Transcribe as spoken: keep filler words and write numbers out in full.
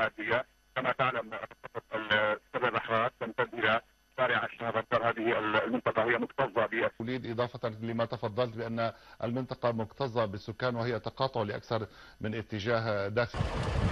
الماديه. كما تعلم سر الرحرات تمتد الى شارع الشهر الدار. هذه المنطقه هي مكتظه ب أريد إضافة لما تفضلت بأن المنطقة مكتظة بالسكان وهي تقاطع لأكثر من اتجاه داخل